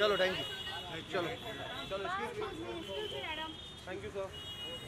चलो thank you, चलो चलो थैंक यू सर।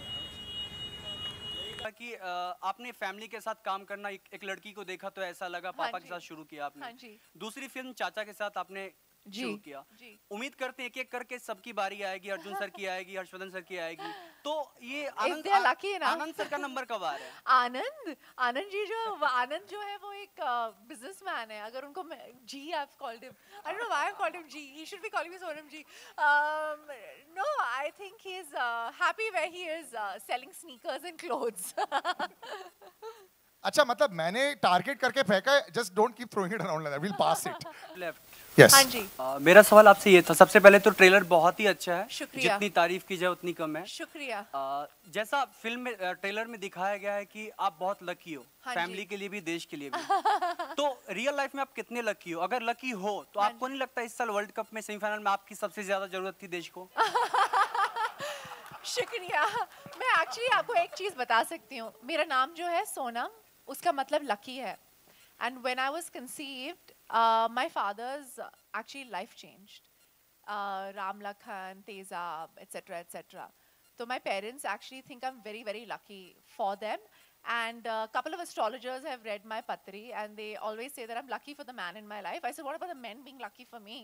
कि आपने फैमिली के साथ काम करना, एक लड़की को देखा तो ऐसा लगा, पापा के साथ शुरू किया आपने। हाँ जी। दूसरी फिल्म चाचा के साथ आपने शुरू किया। जी। उम्मीद करते हैं एक एक करके सबकी बारी आएगी, अर्जुन सर की आएगी, हर्षवर्धन सर की आएगी। तो ये If they are lucky enough. Anand sir का नंबर कब आ रहा है? आनंद जी आनंद जो है वो एक बिजनेसमैन है। अगर उनको जी I've called him. I don't know why I've called him G. He should be calling me Sonam G. No, I think he's happy where he is selling sneakers and clothes. अच्छा, मतलब मैंने target करके फेंका है, just don't keep throwing it around like that, we will pass it. Left. Yes हाँ जी। मेरा सवाल आपसे ये था, सबसे पहले तो ट्रेलर बहुत ही अच्छा है, शुक्रिया। जितनी तारीफ की जाए उतनी कम है। शुक्रिया। जैसा फिल्म में ट्रेलर में दिखाया गया है कि आप बहुत लकी हो, हाँ फैमिली जी। के लिए भी, देश के लिए भी। तो रियल लाइफ में आप कितने लकी हो? अगर लकी हो तो आपको नहीं लगता इस साल वर्ल्ड कप में सेमीफाइनल में आपकी सबसे ज्यादा जरूरत थी देश को? शुक्रिया। मैं एक्चुअली आपको एक चीज बता सकती हूँ, मेरा नाम जो है सोनम, उसका मतलब लकी है। And when I was conceived my father's actually life changed, Ram Lakhan, Tezaab etcetera etcetera. तो my parents actually think I am very very lucky for them. And a couple of astrologers have read my patri and they always say that I'm lucky for the man in my life. I said, what about the men being lucky for me?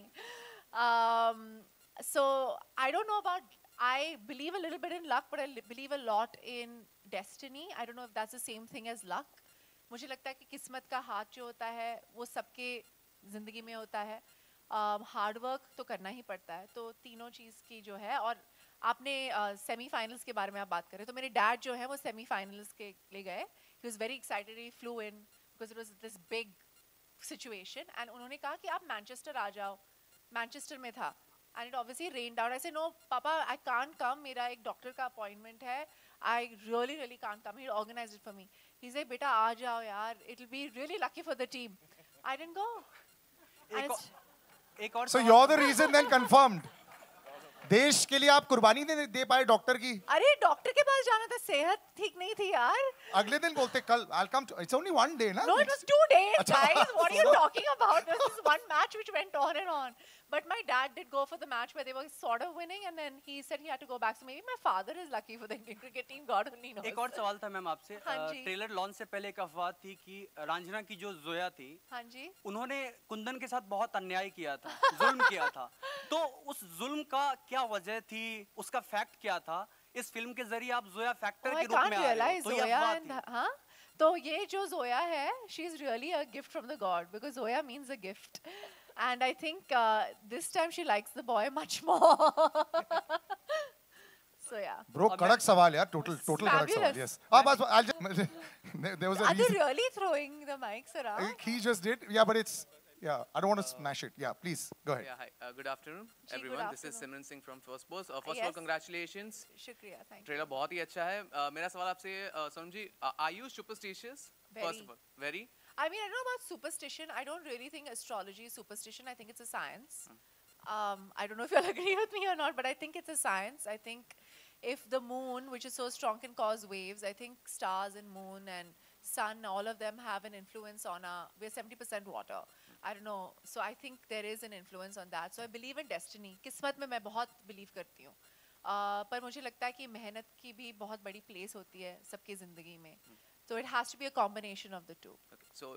So I don't know about, I believe a little bit in luck, but I believe a lot in destiny. I don't know if that's the same thing as luck. मुझे लगता है कि किस्मत का हाथ जो होता है वो सबके ज़िंदगी में होता है। हार्ड वर्क तो करना ही पड़ता है। तो तीनों चीज़ की जो है, और आपने सेमीफाइनल्स के बारे में आप बात करें तो मेरे डैड जो है वो सेमीफाइनल्स के लिए गए. He was very excited, he flew in because it was this big situation and उन्होंने कहा कि आप मैनचेस्टर आ जाओ. मैनचेस्टर में था and it obviously rained out. I say no पापा आई कांट कम, मेरा एक डॉक्टर का अपॉइंटमेंट है, I really can't come. He organised it for me. He said बेटा आ जाओ यार, it will be really lucky for the team. I didn't go. एक और So you're the reason then confirmed. देश के लिए आप कुर्बानी दे पाए डॉक्टर की. अरे डॉक्टर के पास जाना था, सेहत ठीक नहीं थी यार. अगले दिन बोलते कल I'll come to, it's only one day ना. No, it was 2 days, guys. What are you talking about? This is one match which went on and on. But my dad did go for the match where they were sort of winning, and then he said he had to go back. So maybe my father is lucky for the Indian cricket team. God only knows. एक और सवाल था ma'am आपसे. हाँ जी. Trailer launch से पहले एक अफवाह थी कि रांझना की जो जोया थी, हाँ जी, उन्होंने कुंदन के साथ बहुत अन्याय किया था, जुल्म किया था. तो उस जुल्म का क्या वजह थी, उसका फैक्ट क्या था? इस फिल्म के जरिए आप जोया फैक्टर के रूप में आ रहे हो, तो ये अफवाह थी. हाँ, तो ये जो जोया है, she is really a gift from the God because Zoya means a gift, and I think this time she likes the boy much more. So yeah. Bro, कड़क सवाल यार, total कड़क सवाल. Yes. बस I'll just, there was a Are they reason. really throwing the mics around? He just did. Yeah, but it's, yeah, I don't want to smash it. Yeah, please go ahead. Yeah, hi. Good afternoon, Ji, everyone. good This is afternoon. Simran Singh from First Post. First of all, Yes. congratulations. शुक्रिया, thank you. Trailer बहुत ही अच्छा है. मेरा सवाल आपसे सोनम जी, are you superstitious? Very. First of all, very. I mean, I don't know about superstition. I don't really think astrology is superstition. I think it's a science. I don't know if you'll agree with me or not, but I think it's a science. I think if the moon, which is so strong, can cause waves, I think stars and moon and sun, all of them have an influence on our, we're 70% water. I don't know. So I think there is an influence on that. So I believe in destiny. किस्मत में मैं बहुत believe करती हूँ. पर मुझे लगता है कि मेहनत की भी बहुत बड़ी place होती है सबकी ज़िंदगी में. So it has to be a combination of the two. Okay. So